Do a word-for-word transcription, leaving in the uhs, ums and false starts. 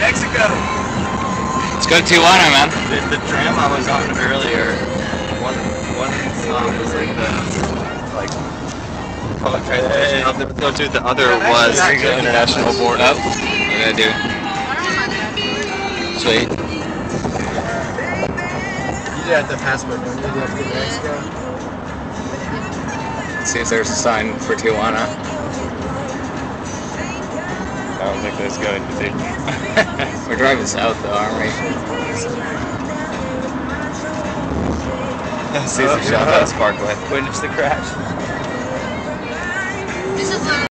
Mexico. Let's go to Tijuana, man. The, the tram I was on earlier, one one stop was like the like public transportation. Oh, no, dude, the other was the international border. Oh, what did I do? Sweet. You have the passport, don't you? You have to get to Mexico. Let's see if there's a sign for Tijuana. I don't think that's going to be. We're driving south though, aren't we? Caesar Chavez Parkway. Witness the crash. This is